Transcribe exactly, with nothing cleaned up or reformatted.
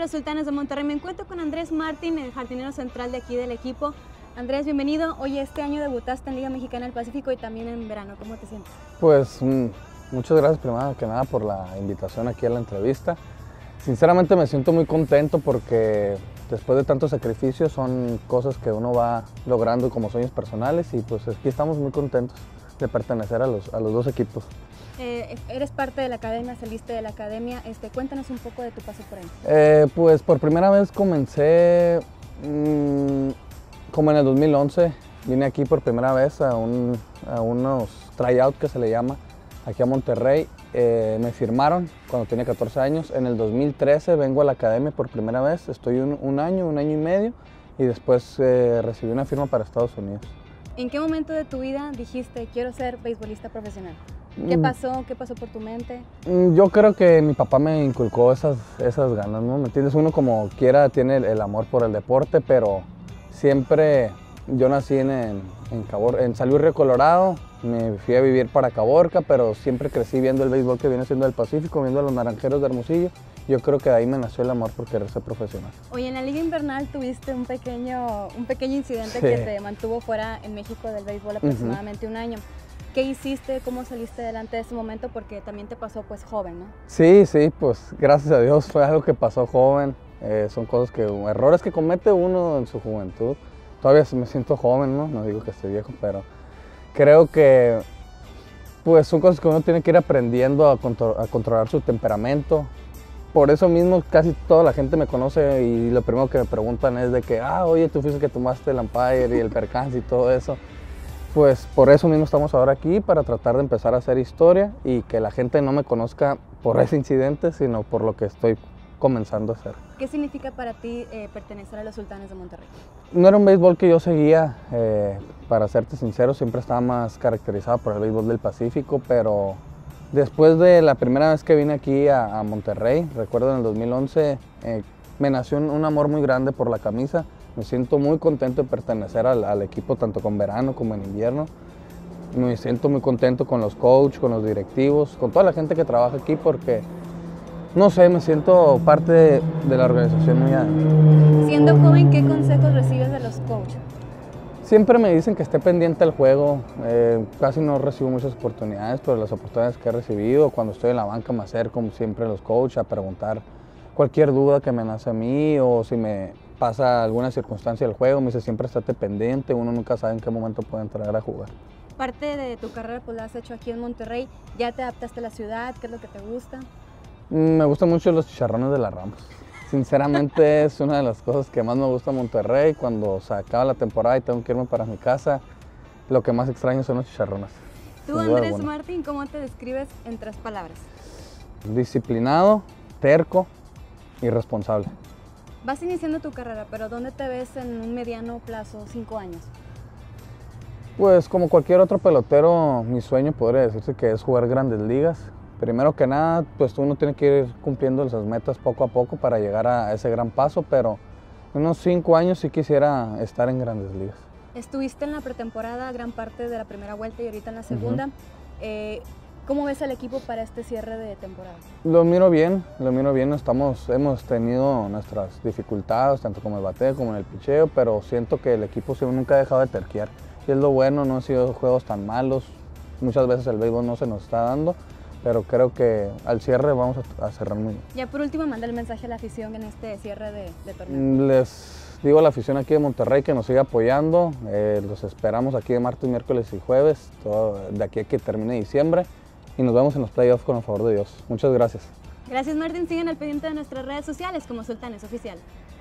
los Sultanes de Monterrey. Me encuentro con Andrés Martín, el jardinero central de aquí del equipo. Andrés, bienvenido. Hoy este año debutaste en Liga Mexicana del Pacífico y también en verano. ¿Cómo te sientes? Pues mm, muchas gracias primero que nada por la invitación aquí a la entrevista. Sinceramente me siento muy contento porque después de tantos sacrificios son cosas que uno va logrando como sueños personales y pues aquí estamos muy contentos de pertenecer a los, a los dos equipos. Eh, eres parte de la academia, saliste de la academia. Este, cuéntanos un poco de tu paso por ahí. Eh, pues por primera vez comencé mmm, como en el dos mil once. Vine aquí por primera vez a, un, a unos tryouts que se le llama aquí a Monterrey. Eh, me firmaron cuando tenía catorce años. En el dos mil trece vengo a la academia por primera vez. Estoy un, un año, un año y medio y después eh, recibí una firma para Estados Unidos. ¿En qué momento de tu vida dijiste quiero ser beisbolista profesional? ¿Qué pasó? ¿Qué pasó por tu mente? Yo creo que mi papá me inculcó esas, esas ganas, ¿no? ¿Me entiendes? Uno como quiera tiene el, el amor por el deporte, pero siempre yo nací en, en, en, Cabor, en San Luis Río Colorado, me fui a vivir para Caborca, pero siempre crecí viendo el béisbol que viene siendo del Pacífico, viendo a los Naranjeros de Hermosillo. Yo creo que de ahí me nació el amor por querer ser profesional. Oye, en la Liga Invernal tuviste un pequeño, un pequeño incidente Sí. que te mantuvo fuera en México del béisbol aproximadamente uh-huh. un año. ¿Qué hiciste? ¿Cómo saliste adelante de ese momento? Porque también te pasó pues joven, ¿no? Sí, sí, pues gracias a Dios fue algo que pasó joven. Eh, son cosas que, errores que comete uno en su juventud. Todavía me siento joven, ¿no? No digo que esté viejo, pero creo que pues son cosas que uno tiene que ir aprendiendo a, contro a controlar su temperamento. Por eso mismo casi toda la gente me conoce y lo primero que me preguntan es de que, ah, oye, tú fuiste que tomaste el umpire y el percance y todo eso. Pues por eso mismo estamos ahora aquí, para tratar de empezar a hacer historia y que la gente no me conozca por ese incidente, sino por lo que estoy comenzando a hacer. ¿Qué significa para ti eh, pertenecer a los Sultanes de Monterrey? No era un béisbol que yo seguía, eh, para serte sincero, siempre estaba más caracterizado por el béisbol del Pacífico, pero después de la primera vez que vine aquí a, a Monterrey, recuerdo en el dos mil once, eh, me nació un, un amor muy grande por la camisa. Me siento muy contento de pertenecer al, al equipo tanto con verano como en invierno. Me siento muy contento con los coaches, con los directivos, con toda la gente que trabaja aquí porque, no sé, me siento parte de, de la organización muy adentro. Siendo joven, ¿qué consejos recibes de los coaches? Siempre me dicen que esté pendiente al juego. Eh, casi no recibo muchas oportunidades, pero las oportunidades que he recibido, cuando estoy en la banca me acerco siempre a los coaches a preguntar cualquier duda que me nace a mí o si me pasa alguna circunstancia del juego, me dice siempre estate pendiente, uno nunca sabe en qué momento puede entrar a jugar. Parte de tu carrera pues la has hecho aquí en Monterrey, ¿ya te adaptaste a la ciudad? ¿Qué es lo que te gusta? Me gustan mucho los chicharrones de la Ramos. Sinceramente es una de las cosas que más me gusta en Monterrey. Cuando se acaba la temporada y tengo que irme para mi casa, lo que más extraño son los chicharrones. Tú, Andrés Martín, ¿cómo te describes en tres palabras? Disciplinado, terco y responsable. Vas iniciando tu carrera, pero ¿dónde te ves en un mediano plazo, cinco años? Pues como cualquier otro pelotero, mi sueño podría decirse que es jugar grandes ligas. Primero que nada, pues uno tiene que ir cumpliendo esas metas poco a poco para llegar a ese gran paso, pero en unos cinco años sí quisiera estar en grandes ligas. Estuviste en la pretemporada gran parte de la primera vuelta y ahorita en la segunda. Uh-huh. eh, ¿Cómo ves al equipo para este cierre de temporada? Lo miro bien, lo miro bien. Estamos, hemos tenido nuestras dificultades, tanto como el bateo como en el picheo, pero siento que el equipo nunca ha dejado de terquear. Y es lo bueno, no han sido juegos tan malos. Muchas veces el béisbol no se nos está dando, pero creo que al cierre vamos a, a cerrar muy bien. Ya por último, manda el mensaje a la afición en este cierre de, de torneo. Les digo a la afición aquí de Monterrey que nos siga apoyando. Eh, los esperamos aquí de martes, miércoles y jueves, todo, de aquí a que termine diciembre. Y nos vemos en los playoffs con el favor de Dios. Muchas gracias. Gracias, Martín. Sigan al pendiente de nuestras redes sociales como Sultanes Oficial.